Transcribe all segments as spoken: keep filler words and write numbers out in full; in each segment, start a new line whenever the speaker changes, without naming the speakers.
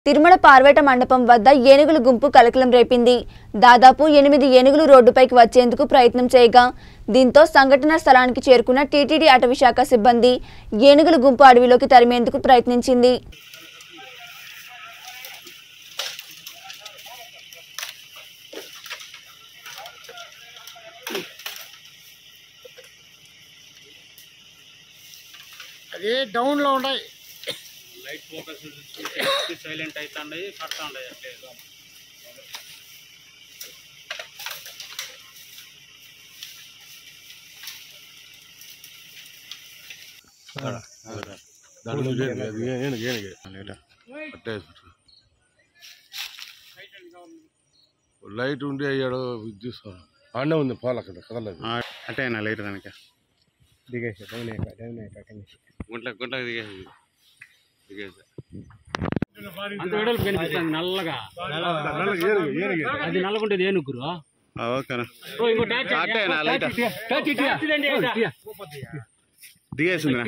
తిరుమల పార్వేట మండపం వద్ద ఏనుగుల గుంపు కలకలం రేపింది. దాదాపు ఎనిమిది ఏనుగులు రోడ్డుపైకి వచ్చేందుకు ప్రయత్నం చేయగా దీంతో సంఘటనా స్థలానికి చేరుకున్న టీటీడీ అటవీశాఖ సిబ్బంది ఏనుగుల గుంపు అడవిలోకి తరిమేందుకు ప్రయత్నించింది.
అదే డౌన్ లో ఉన్నాయి.
లైట్ ఫోకస్ సైలెంట్ అవుతాయి కడతా ఉన్నాయి.
లైట్ ఉండి అయ్యాడు విద్యుత్ ఆడే ఉంది పాలు అక్కడ కదలేదు
అట్టేనా లైట్ దానికి
దిగేసి
గుంట్ల గుంట్లకు దిగేసి దిగేసి అంత వెడల్పు కనిపిస్తుంది నల్లగా. అది నల్లగుంటేది ఏనుగురు. ఓకేనా అట్టేనా లైట్ దిగేసింది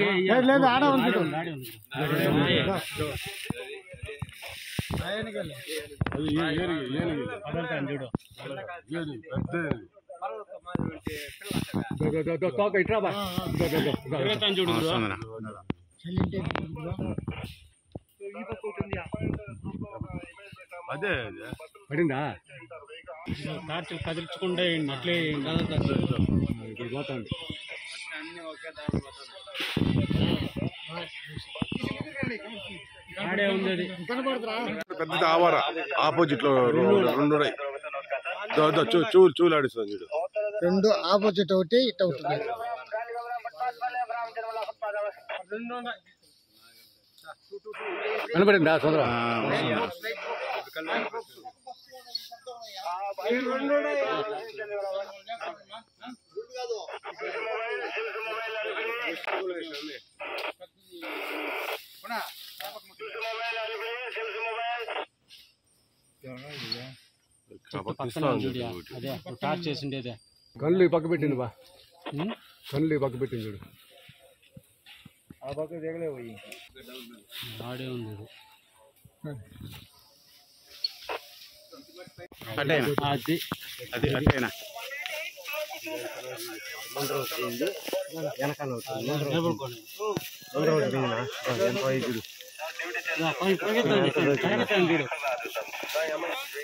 అదే
పడిందా టార్చ్ కదిలించుకుంటే అట్లే పోతుంది. ఆడే ఉంది అది
పెద్ద ఆవార ఆపోజిట్ లో రెండు చూ చూలాడిస్తుంది చూడు.
రెండు ఆపోజిట్ ఒకటి ఇట్ అవుతుంది.
కనబడిందా సోదరా? అదే టార్చ్ చేసిండేదే.
కళ్ళు పక్క పెట్టింది బా కళ్ళు పక్క పెట్టింది చూడు.
ఆ పక్క దిగలే పోయి
ఆడే ఉంది అట్టేనా అది అది అట్టేనా వెనకాల